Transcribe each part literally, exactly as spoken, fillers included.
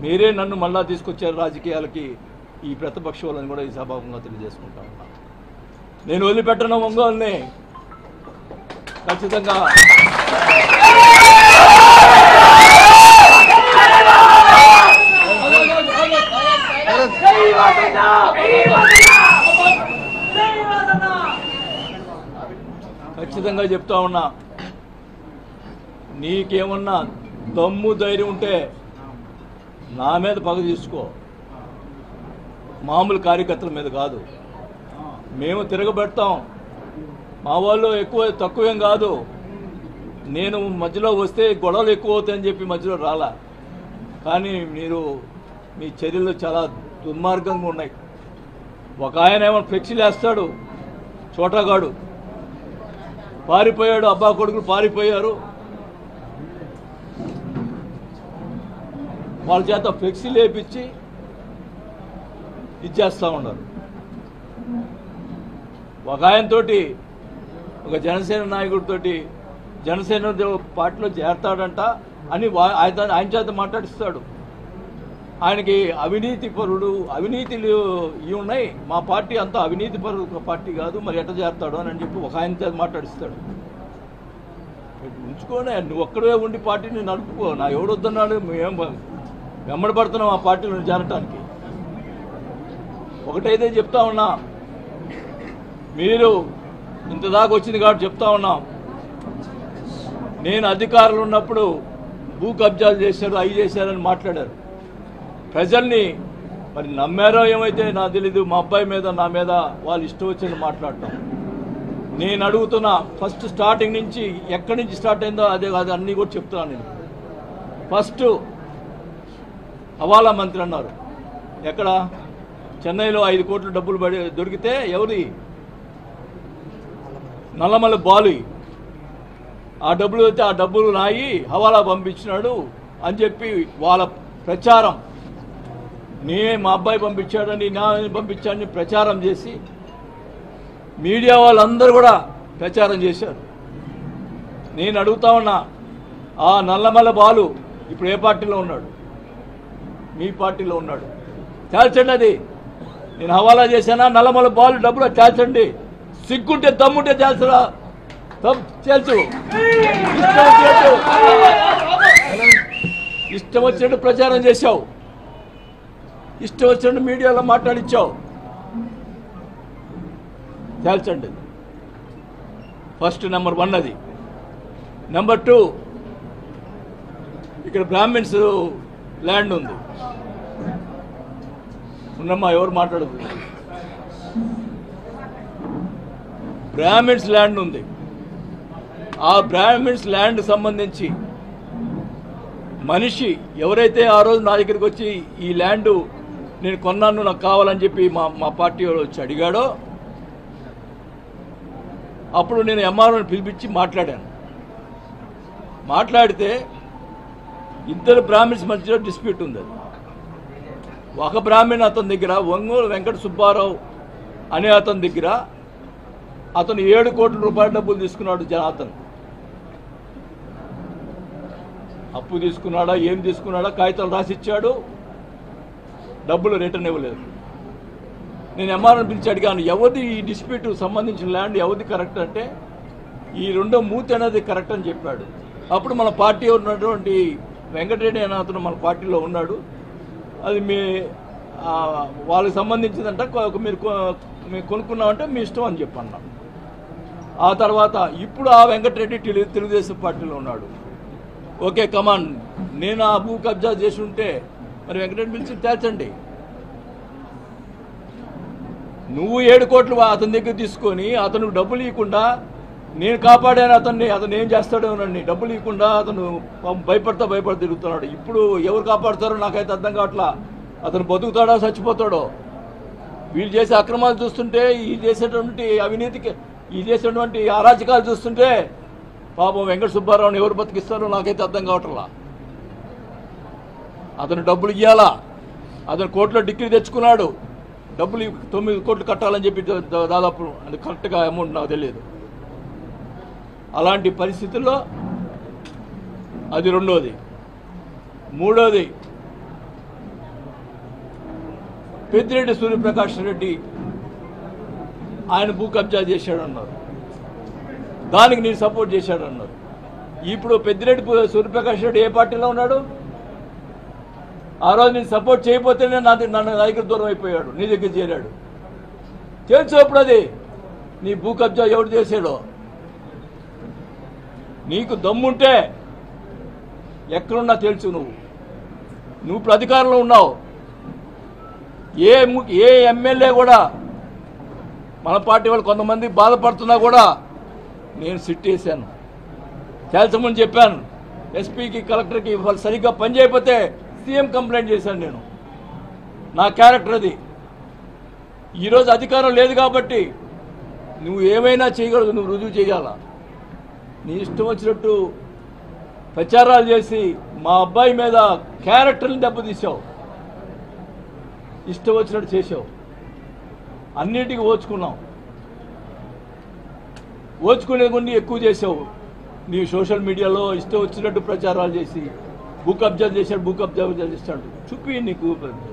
మీరే నన్ను మళ్ళా తీసుకొచ్చారు రాజకీయాలకి ఈ ప్రతిపక్ష వాళ్ళని కూడా ఈ సభాముఖంగా తెలియజేసుకుంటా ఉన్నా. నేను వదిలిపెట్టను ఒంగోలుని ఖచ్చితంగా. ఖచ్చితంగా చెప్తా ఉన్నా, నీకేమన్నా దమ్ము ధైర్యం ఉంటే నా మీద పగ తీసుకో, మామూలు కార్యకర్తల మీద కాదు. మేము తిరగబెడతాం, మా వాళ్ళు ఎక్కువ తక్కువేం కాదు. నేను మధ్యలో వస్తే గొడవలు ఎక్కువ అవుతాయని చెప్పి మధ్యలో రాలా, కానీ మీరు మీ చర్యలు చాలా దుర్మార్గంగా ఉన్నాయి. ఒక ఆయన ఏమో ఫ్లెక్సీలు వేస్తాడు, చోటగాడు పారిపోయాడు, అబ్బా కొడుకులు పారిపోయారు, వాళ్ళ చేత ఫ్లెక్సీలు వేపించి ఇచ్చేస్తూ ఉన్నారు. ఒక ఆయనతోటి, ఒక జనసేన నాయకుడితోటి జనసేన పార్టీలో చేరతాడంట అని ఆయన ఆయన చేత మాట్లాడిస్తాడు. ఆయనకి అవినీతి పరుడు, అవినీతిలు ఇవి ఉన్నాయి, మా పార్టీ అంతా అవినీతి పరుడు పార్టీ కాదు, మరి ఎట్లా చేస్తాడు అని చెప్పి ఒక ఆయన చేత మాట్లాడిస్తాడు. ఉంచుకోనే, నువ్వు ఒక్కడే ఉండి పార్టీని నడుపుకో, నా ఎవడొద్దన్నాడు, మేము వెంబడబడుతున్నాం ఆ పార్టీలో చేరటానికి. ఒకటైతే చెప్తా ఉన్నా, మీరు ఇంతదాకా వచ్చింది కాబట్టి చెప్తా ఉన్నాం, నేను అధికారులు ఉన్నప్పుడు భూ కబ్జాలు చేశారు, అవి చేశారని మాట్లాడారు. ప్రజల్ని మరి నమ్మారో ఏమైతే నాకు తెలీదు, మా అబ్బాయి మీద నా మీద వాళ్ళు ఇష్టం వచ్చింది మాట్లాడటం. నేను అడుగుతున్నా, ఫస్ట్ స్టార్టింగ్ నుంచి ఎక్కడి నుంచి స్టార్ట్ అయిందో అదే కాదు అన్నీ కూడా చెప్తున్నాను నేను. ఫస్ట్ హవాలా మంత్రి అన్నారు, ఎక్కడ చెన్నైలో ఐదు కోట్ల డబ్బులు పడి దొరికితే ఎవరి నల్లమల్ల బాలు, ఆ డబ్బులు అయితే ఆ డబ్బులు నాయి హవాలా పంపించినాడు అని చెప్పి వాళ్ళ ప్రచారం, నే మా అబ్బాయి పంపించాడని నా పంపించాడని ప్రచారం చేసి మీడియా వాళ్ళందరూ కూడా ప్రచారం చేశారు. నేను అడుగుతా ఉన్నా, ఆ నల్లమల్ల బాలు ఇప్పుడు ఏ పార్టీలో ఉన్నాడు? మీ పార్టీలో ఉన్నాడు. తేల్చండి, అది నేను హవాలా చేశానా నల్లమల్ల బాలు డబ్బులు తేల్చండి. సిగ్గుంటే దమ్ముంటే తేల్చరా, తేల్చు. ఇష్టం వచ్చినట్టు ఇష్టం వచ్చినట్టు ప్రచారం చేశావు, ఇష్టం వచ్చినట్టు మీడియాలో మాట్లాడిచ్చావు. తేల్చండి. ఫస్ట్ నెంబర్ వన్ అది. నెంబర్ టూ, ఇక్కడ బ్రాహ్మిన్స్ ల్యాండ్ ఉంది. ఉన్నమ్మా, ఎవరు మాట్లాడదు. బ్రాహ్మిన్స్ ల్యాండ్ ఉంది. ఆ బ్రాహ్మిన్స్ ల్యాండ్ సంబంధించి మనిషి ఎవరైతే ఆ రోజు నా దగ్గరికి వచ్చి ఈ ల్యాండ్ నేను కొన్నాను నాకు కావాలని చెప్పి మా మా పార్టీ వచ్చి అడిగాడో, అప్పుడు నేను ఎంఆర్ఓని పిలిపించి మాట్లాడాను. మాట్లాడితే ఇద్దరు బ్రాహ్మిన్స్ మధ్యలో డిస్ప్యూట్ ఉంది. అది ఒక బ్రాహ్మణ్ అతని దగ్గర ఒంగోలు వెంకట సుబ్బారావు అనే అతని దగ్గర అతను ఏడు కోట్ల రూపాయల డబ్బులు తీసుకున్నాడు. జనాతన్ అప్పు తీసుకున్నాడా ఏం తీసుకున్నాడా కాగితాలు రాసిచ్చాడు, డబ్బులు రిటర్న్ ఇవ్వలేదు. నేను ఎంఆర్ఓని పిలిచి అడిగాను, ఎవరిది ఈ డిస్ప్యూట్ సంబంధించిన ల్యాండ్ ఎవరిది కరెక్ట్ అంటే ఈ రెండో మూర్తి అనేది కరెక్ట్ అని చెప్పాడు. అప్పుడు మన పార్టీ ఉన్నటువంటి వెంకటరెడ్డి అనే అతను మన పార్టీలో ఉన్నాడు, అది మీ వాళ్ళకి సంబంధించిందంట, మీరు మీరు కొనుక్కున్నామంటే మీ ఇష్టం అని చెప్పి అన్నాం. ఆ తర్వాత ఇప్పుడు ఆ వెంకటరెడ్డి తెలుగు తెలుగుదేశం పార్టీలో ఉన్నాడు. ఓకే కమాన్, నేను ఆ భూ కబ్జా చేసి ఉంటే మరి వెంకటరెడ్డి పిలిచి తేల్చండి. నువ్వు ఏడు కోట్లు అతని దగ్గర తీసుకొని అతను డబ్బులు ఇవ్వకుండా నేను కాపాడాను అతన్ని, అతను ఏం చేస్తాడోనండి, డబ్బులు ఇవ్వకుండా అతను భయపడతా భయపడి తిరుగుతున్నాడు. ఇప్పుడు ఎవరు కాపాడుతారో నాకైతే అర్థం కావట్లా. అతను బతుకుతాడో చచ్చిపోతాడో. వీళ్ళు చేసే అక్రమాలు చూస్తుంటే, ఈ చేసేటువంటి అవినీతికి, ఈ చేసేటువంటి అరాచకాలు చూస్తుంటే పాపం వెంకట సుబ్బారావుని ఎవరు బతికిస్తారో నాకైతే అర్థం కావట్లా. అతను డబ్బులు ఇవ్వాలా, అతను కోర్టులో డిగ్రీ తెచ్చుకున్నాడు, డబ్బులు తొమ్మిది కోట్లు కట్టాలని చెప్పి దాదాపు అది కరెక్ట్గా అమౌంట్ నాకు తెలియదు. అలాంటి పరిస్థితుల్లో అది రెండోది. మూడోది, పెద్దిరెడ్డి సూర్యప్రకాష్ రెడ్డి ఆయన భూ కబ్జా చేశాడన్నారు, దానికి నేను సపోర్ట్ చేశాడన్నారు. ఇప్పుడు పెద్దిరెడ్డి సూర్యప్రకాష్ రెడ్డి ఏ పార్టీలో ఉన్నాడు? ఆ రోజు నేను సపోర్ట్ చేయకపోతేనే నా నన్ను నా దగ్గర దూరం అయిపోయాడు, నీ దగ్గర చేరాడు. తెలుసు అప్పుడు అది నీ భూ కబ్జా ఎవడు చేసాడో. నీకు దమ్ముంటే ఎక్కడున్నా తెలుసు. నువ్వు నువ్వు ఇప్పుడు అధికారంలో ఉన్నావు. ఏ ఏ ఎమ్మెల్యే కూడా మన పార్టీ వాళ్ళు కొంతమంది బాధపడుతున్నా కూడా నేను సిట్ వేసాను, తేల్చమని చెప్పాను. ఎస్పీకి కలెక్టర్కి వాళ్ళు సరిగ్గా పని చేయకపోతే సీఎం కంప్లైంట్ చేశాను. నేను నా క్యారెక్టర్ అది. ఈరోజు అధికారం లేదు కాబట్టి నువ్వు ఏమైనా చేయగలదు, నువ్వు రుజువు చేయాల. నీ ఇష్టం వచ్చినట్టు ప్రచారాలు చేసి మా అబ్బాయి మీద క్యారెక్టర్ని దెబ్బతీసావు, ఇష్టం వచ్చినట్టు చేసావు. అన్నిటికీ ఓచుకున్నావు, ఓచుకునే కొన్ని ఎక్కువ చేసావు. నీ సోషల్ మీడియాలో ఇష్టం వచ్చినట్టు ప్రచారాలు చేసి భూ కబ్జా చేశాడు, భూ కబ్జా చేస్తాడు చూపి నీకు.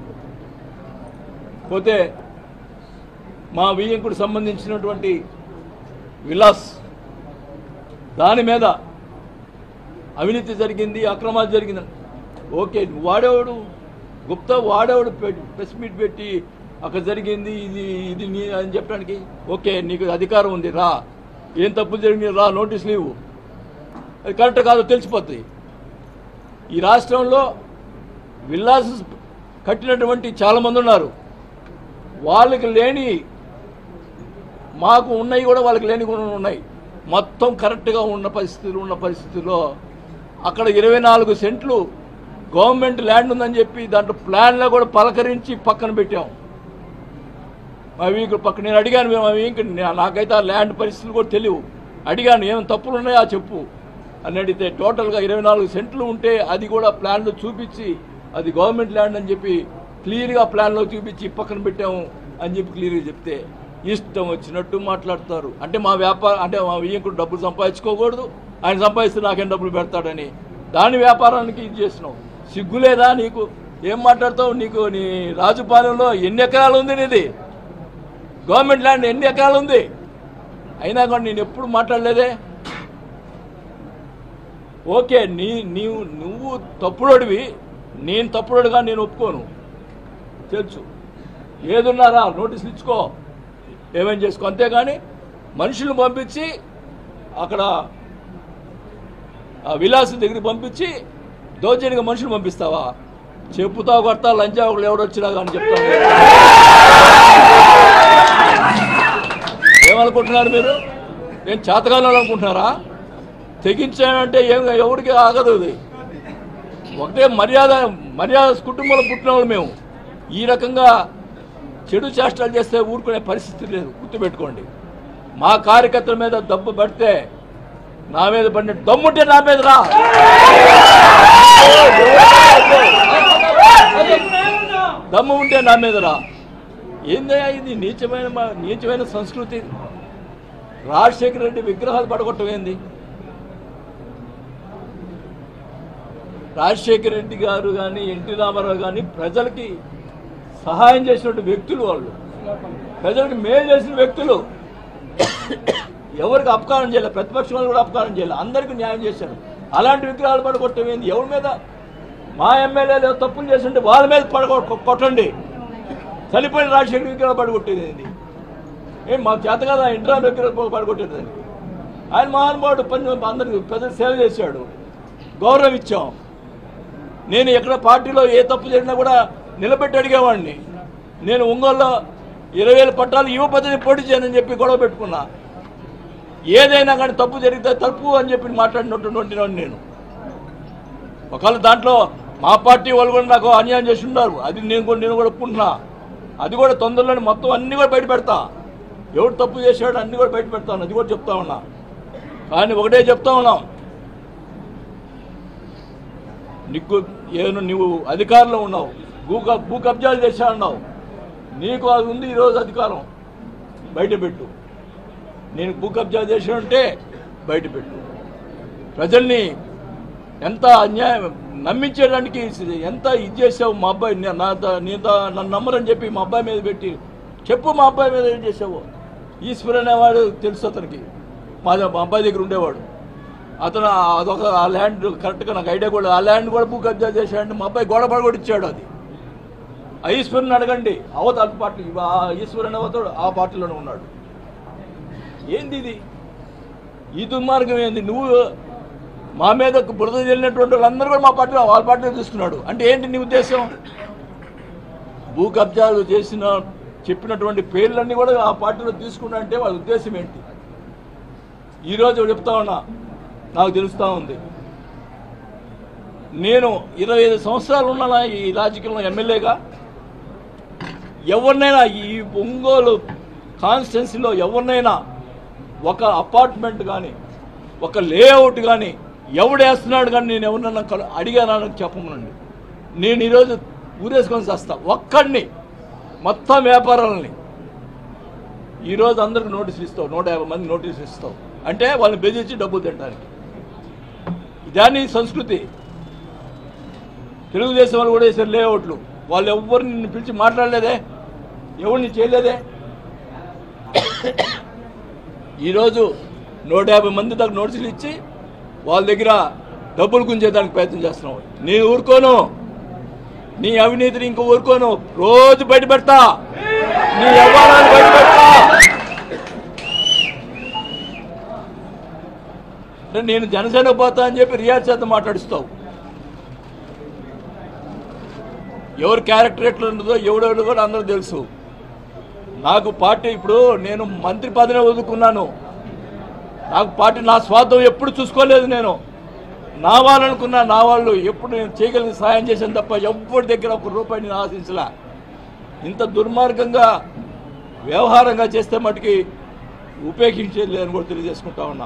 పోతే మా వియ్యంకుడు సంబంధించినటువంటి విలాస్ దాని మీద అవినీతి జరిగింది, అక్రమాలు జరిగింది. ఓకే, వాడేవాడు గుప్తా వాడేవాడు ప్రెస్ మీట్ పెట్టి అక్కడ జరిగింది ఇది ఇది నీ అని చెప్పడానికి. ఓకే, నీకు అధికారం ఉంది, రా. ఏం తప్పులు జరిగింది రా, నోటీస్ లేవు. అది కరెక్ట్ కాదో తెలిసిపోతుంది. ఈ రాష్ట్రంలో విల్లాస్ కట్టినటువంటి చాలామంది ఉన్నారు. వాళ్ళకి లేని మాకు ఉన్నాయి కూడా వాళ్ళకి లేని కూడా ఉన్నాయి. మొత్తం కరెక్ట్గా ఉన్న పరిస్థితులు ఉన్న పరిస్థితుల్లో అక్కడ ఇరవై నాలుగు సెంట్లు గవర్నమెంట్ ల్యాండ్ ఉందని చెప్పి దాంట్లో ప్లాన్లో కూడా పలకరించి పక్కన పెట్టాం. మా వీకు పక్కన నేను అడిగాను, మేము ఇంక నాకైతే ఆ ల్యాండ్ పరిస్థితులు కూడా తెలియవు. అడిగాను ఏమైనా తప్పులు ఉన్నాయా చెప్పు అని అడిగితే టోటల్గా ఇరవై నాలుగు సెంట్లు ఉంటే అది కూడా ప్లాన్లో చూపించి అది గవర్నమెంట్ ల్యాండ్ అని చెప్పి క్లియర్గా ప్లాన్లో చూపించి పక్కన పెట్టాము అని చెప్పి క్లియర్గా చెప్తే ఇష్టం వచ్చినట్టు మాట్లాడతారు. అంటే మా వ్యాపారం అంటే మా వియ్యంకుడు డబ్బులు సంపాదించుకోకూడదు, ఆయన సంపాదిస్తే నాకేం డబ్బులు పెడతాడని దాని వ్యాపారానికి ఇది చేసినావు. సిగ్గులేదా నీకు? ఏం మాట్లాడతావు? నీకు నీ రాజుపాలెంలో ఎన్ని ఎకరాలు ఉంది? నీది గవర్నమెంట్ ల్యాండ్ ఎన్ని ఎకరాలు ఉంది? అయినా కూడా నేను ఎప్పుడు మాట్లాడలేదే. ఓకే, నీ నీవు నువ్వు తప్పుడోడివి, నేను తప్పుడోడుగా నేను ఒప్పుకోను, తెలుసు. ఏదున్నారా నోటీసులు ఇచ్చుకో, ఏమేం చేసుకో, అంతేగాని మనుషులను పంపించి అక్కడ విలాసం దగ్గరికి పంపించి దౌర్జన్యంగా మనుషులు పంపిస్తావా? చెప్పుతా కొడతా లంచా ఒకళ్ళు ఎవడొచ్చినా కానీ చెప్తాను. ఏమనుకుంటున్నారు మీరు? నేను చేతకాలను అనుకుంటున్నారా? తెగించానంటే ఏం ఎవరికి ఆగదు. అది ఒకటే మర్యాద మర్యాద కుటుంబంలో పుట్టిన వాళ్ళు మేము. ఈ రకంగా చెడు చేష్టలు చేస్తే ఊరుకునే పరిస్థితి లేదు, గుర్తుపెట్టుకోండి. మా కార్యకర్తల మీద దెబ్బ పడితే నా మీద పడిన దమ్ముంటే నా మీద రా. దమ్ము ఉంటే నా మీద రా. ఏందయ్యా ఇది? నీచమైన నీచమైన సంస్కృతి. రాజశేఖర రెడ్డి విగ్రహాలు పడగొట్టం ఏంది? రాజశేఖర రెడ్డి గారు కానీ ఎన్టీ రామారావు కానీ ప్రజలకి సహాయం చేసినటువంటి వ్యక్తులు, వాళ్ళు ప్రజలకు మేలు చేసిన వ్యక్తులు. ఎవరికి అపకారం చేయలేదు, ప్రతిపక్షం వాళ్ళు కూడా అపకారం చేయలేదు, అందరికీ న్యాయం చేశారు. అలాంటి విగ్రహాలు పడగొట్టం ఏంది? ఎవరి మీద? మా ఎమ్మెల్యేలు తప్పులు చేస్తుంటే వాళ్ళ మీద పడగొ కొట్టండి. చనిపోయిన రాజశేఖర విగ్రహాలు పడగొట్టేది ఏంది? ఏం మాకు చేత కదా ఇంట్రా విగ్రహాలు పడగొట్టేది? ఆయన మహానుభావుడు పని అందరికి ప్రజలు సేవ చేశాడు, గౌరవం ఇచ్చాం. నేను ఎక్కడ పార్టీలో ఏ తప్పు జరిగినా కూడా నిలబెట్టి అడిగేవాడిని. నేను ఒంగోలులో ఇరవై వేల పట్టాలు యువ పద్ధతిని పోటీ చేయనని చెప్పి గొడవ పెట్టుకున్నా. ఏదైనా కానీ తప్పు జరిగితే తప్పు అని చెప్పి మాట్లాడినటువంటి నేను. ఒకవేళ దాంట్లో మా పార్టీ వాళ్ళు కూడా నాకు అన్యాయం చేసి ఉన్నారు, అది నేను కూడా నేను కూడా ఒప్పుకుంటున్నా. అది కూడా తొందరలోనే మొత్తం అన్నీ కూడా బయట పెడతా. ఎవడు తప్పు చేశాడు అన్నీ కూడా బయట పెడతాను, అది కూడా చెప్తా ఉన్నా. కానీ ఒకటే చెప్తా ఉన్నాం, నీకు ఏను నువ్వు అధికారంలో ఉన్నావు, భూ భూ కబ్జాలు చేశా అన్నావు, నీకు అది ఉంది ఈరోజు అధికారం, బయట పెట్టు. నేను భూ కబ్జా చేశానంటే బయట పెట్టు. ప్రజల్ని ఎంత అన్యాయం నమ్మించడానికి ఎంత ఇది చేసావు మా అబ్బాయి నా నీ నన్ను నమ్మరని చెప్పి మా అబ్బాయి మీద పెట్టి చెప్పు మా అబ్బాయి మీద ఏం చేసావు. ఈశ్వర్ అనేవాడు తెలుసు అతనికి, మా మా అబ్బాయి దగ్గర ఉండేవాడు. అతను అదొక ఆ ల్యాండ్ కరెక్ట్గా నాకు ఐడియా కూడా, ఆ ల్యాండ్ కూడా భూ కబ్జా చేశాడు. మా అబ్బాయి గోడ పడ కూడా ఇచ్చాడు. అది ఆ ఈశ్వరుని అడగండి, అవతల పార్టీ ఆ ఈశ్వర్ అనేవాడు ఆ పార్టీలోనే ఉన్నాడు. ఏంది ఇది? ఈ దుర్మార్గం ఏంది? నువ్వు మా మీద బురద చెల్లినటువంటి వాళ్ళందరూ కూడా మా పార్టీలో వాళ్ళ పార్టీలో తీసుకున్నాడు అంటే ఏంటి నీ ఉద్దేశం? భూ కబ్జాలు చేసిన చెప్పినటువంటి పేర్లన్నీ కూడా ఆ పార్టీలో తీసుకున్నా అంటే వాళ్ళ ఉద్దేశం ఏంటి? ఈరోజు చెప్తా ఉన్నా, నాకు తెలుస్తూ ఉంది. నేను ఇరవై ఐదు సంవత్సరాలు ఉన్నానా ఈ రాజకీయంలో ఎమ్మెల్యేగా. ఎవరినైనా ఈ ఒంగోలు కాన్స్టిట్యున్సీలో ఎవరినైనా ఒక అపార్ట్మెంట్ కానీ ఒక లేఅవుట్ కానీ ఎవడేస్తున్నాడు కానీ నేను ఎవరినన్నా అడిగానని చెప్పమనండి. నేను ఈరోజు ఊరేసుకొని చేస్తా ఒక్కడిని మొత్తం వ్యాపారాలని. ఈరోజు అందరికి నోటీసులు ఇస్తావు, నూట యాభై మంది నోటీసులు ఇస్తావు అంటే వాళ్ళని బెదిరించి డబ్బులు తినడానికి. ఇదాన్ని సంస్కృతి. తెలుగుదేశం వాళ్ళు కూడా వేసారు లేఅవుట్లు. వాళ్ళు ఎవరిని నిన్ను పిలిచి మాట్లాడలేదే, ఎవరిని చేయలేదే. ఈరోజు నూట యాభై మంది దాకా నోటీసులు ఇచ్చి వాళ్ళ దగ్గర డబ్బులు గుంజేదానికి ప్రయత్నం చేస్తున్నావు. నేను ఊరుకోను, నీ అవినీతిని ఇంకో ఊరుకోను. రోజు బయట పెడతా, నీ వ్యవహారాలు బయట పెడతా. నేను జనసేన పోతా అని చెప్పి రియాజ్ చేత మాట్లాడిస్తావు. ఎవరు క్యారెక్టర్ ఎట్లా ఉండదో ఎవడెవడో కూడా అందరూ తెలుసు. నాకు పార్టీ ఇప్పుడు నేను మంత్రి పదవిని వదులుకున్నాను. నాకు పార్టీ నా స్వార్థం ఎప్పుడు చూసుకోలేదు. నేను నా వాళ్ళనుకున్నా, నా వాళ్ళు ఎప్పుడు నేను చేయగలిగిన సాయం చేశాను తప్ప ఎవరి దగ్గర ఒక రూపాయి నేను ఆశించలే. ఇంత దుర్మార్గంగా వ్యవహారంగా చేస్తే మటుకి ఉపేక్షించేది అని కూడా తెలియజేసుకుంటా ఉన్నా.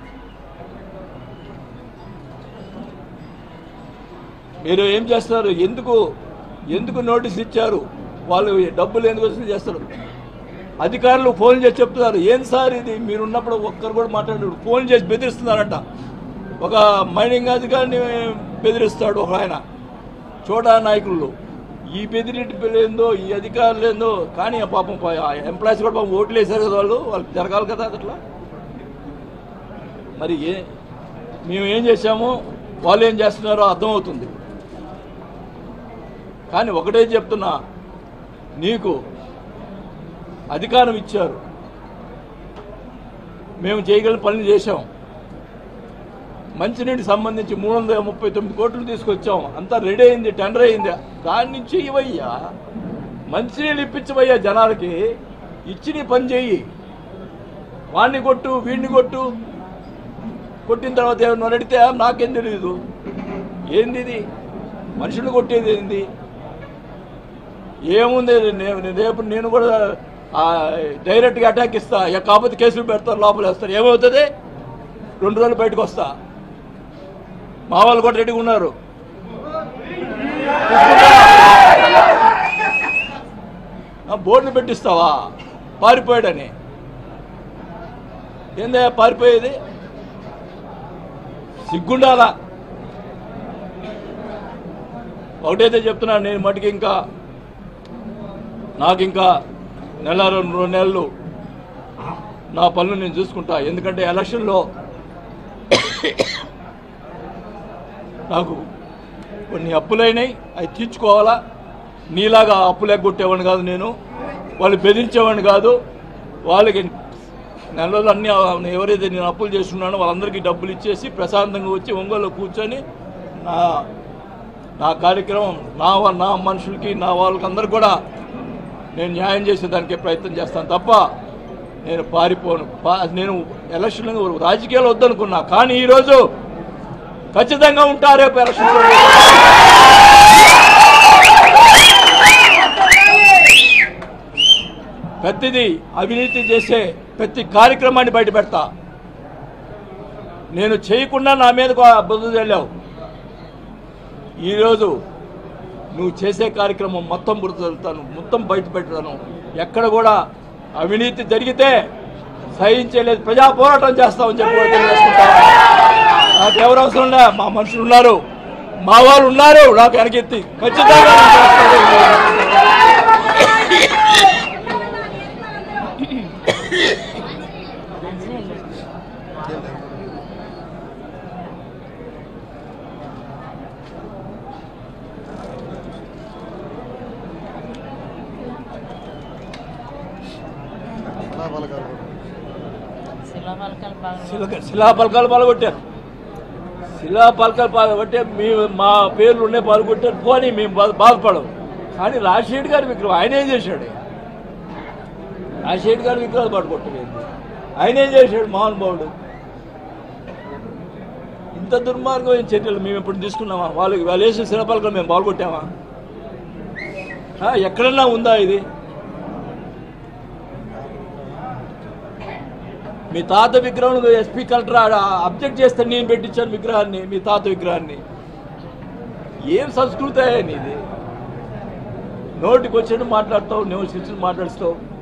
మీరు ఏం చేస్తారు? ఎందుకు ఎందుకు నోటీస్ ఇచ్చారు? వాళ్ళు డబ్బులు ఎందుకు వసూలు చేస్తారు? అధికారులు ఫోన్ చేసి చెప్తున్నారు, ఏం సార్ ఇది మీరు ఉన్నప్పుడు ఒక్కరు కూడా మాట్లాడారు. ఫోన్ చేసి బెదిరిస్తున్నారంట. ఒక మైనింగ్ అధికారిని బెదిరిస్తాడు ఒక ఆయన, చోటా నాయకులు. ఈ బెదిరింటి ఏందో, ఈ అధికారులు ఏందో. కానీ పాపం ఎంప్లాయీస్ కూడా పాపం ఓట్లు వేశారు కదా, వాళ్ళు వాళ్ళకి జరగాలి కదా అట్లా. మరి ఏ మేము ఏం చేశామో వాళ్ళు ఏం చేస్తున్నారో అర్థమవుతుంది. కానీ ఒకటే చెప్తున్నా, నీకు అధికారం ఇచ్చారు, మేము చేయగలిగిన పనులు చేశాం. మంచినీటికి సంబంధించి మూడు వందల ముప్పై తొమ్మిది కోట్లు తీసుకొచ్చాం. అంతా రెడీ అయింది, టెండర్ అయింది. దాని నుంచి ఇవయ్యా మంచినీళ్ళు ఇప్పించవయ్యా జనాలకి. ఇచ్చి నీ పని చెయ్యి. వాడిని కొట్టు, వీడిని కొట్టు. కొట్టిన తర్వాత ఏమన్నా అడిగితే నాకేం తెలియదు. ఏంది ఇది? మనుషులు కొట్టేది ఏంది? ఏముంది? రేపు నేను కూడా డైరెక్ట్గా అటాక్ ఇస్తా. కాకపోతే కేసులు పెడతారు, లోపల వేస్తారు. ఏమవుతుంది? రెండు రోజులు బయటకు వస్తా. మా వాళ్ళు కూడా రెడీగా ఉన్నారు. బోర్డులు పెట్టిస్తావా పారిపోయాడని? ఏందా పారిపోయేది? సిగ్గుండాలా? ఒకటైతే చెప్తున్నా, నేను మటుకి ఇంకా నాకు ఇంకా నెల రెండు రెండు నెలలు నా పనులు నేను చూసుకుంటా. ఎందుకంటే ఎలక్షన్లో నాకు కొన్ని అప్పులైనాయి, అవి తీర్చుకోవాలా. నీలాగా అప్పులు ఎగ్గొట్టేవాడిని కాదు నేను, వాళ్ళు బెదిరించేవాడిని కాదు. వాళ్ళకి నెలలో అన్ని ఎవరైతే నేను అప్పులు చేస్తున్నానో వాళ్ళందరికీ డబ్బులు ఇచ్చేసి ప్రశాంతంగా వచ్చి ఒంగోలు కూర్చొని నా నా కార్యక్రమం నా నా మనుషులకి నా వాళ్ళకి అందరికి కూడా నేను న్యాయం చేసేదానికే ప్రయత్నం చేస్తాను తప్ప నేను పారిపోను. నేను ఎలక్షన్ రాజకీయాలు వద్దనుకున్నా, కానీ ఈరోజు ఖచ్చితంగా ఉంటా. రేపు ఎలక్షన్లో ప్రతిదీ అవినీతి చేసే ప్రతి కార్యక్రమాన్ని బయట పెడతా. నేను చేయకుండా నా మీదకు బుద్ధి చల్లావు. ఈరోజు నువ్వు చేసే కార్యక్రమం మొత్తం బుద్ధి చల్లుతాను, మొత్తం బయట పెడతాను. ఎక్కడ కూడా అవినీతి జరిగితే సహించలేదు, ప్రజా పోరాటం చేస్తామని చెప్పి తెలియజేసుకుంటాను. నాకు ఎవరు అవసరం లే, మా మనుషులు ఉన్నారు, మా వాళ్ళు ఉన్నారు, నాకు వెనకెత్తి ఖచ్చితంగా శిలా పలకాలు పాల్గొట్టారు, శిలా పలకాలు పాల్గొట్టే మీ మా పేర్లు ఉండే పాల్గొట్టారు. పోనీ మేము బాధపడము, కానీ రాజశేఖర్ గారి విగ్రహం ఆయన ఏం చేశాడు? రాజశేఖర్ గారి విగ్రహాలు పాల్గొట్టలేదు, ఆయన ఏం చేశాడు? మహానుభావుడు. ఇంత దుర్మార్గమైన చర్యలు మేము ఎప్పుడు తీసుకున్నామా? వాళ్ళు వాళ్ళు వేసిన శిలా పలకాలు మేము పాల్గొట్టామా? ఎక్కడన్నా ఉందా ఇది? మీ తాత విగ్రహం ఎస్పీ కలెక్టర్ అబ్జెక్ట్ చేస్తే నేను పెట్టించాను విగ్రహాన్ని, మీ తాత విగ్రహాన్ని. ఏం సంస్కృతి ఇది? నోటికి వచ్చినట్టు మాట్లాడతావు, నువ్వు శిక్షణ మాట్లాడుతావు.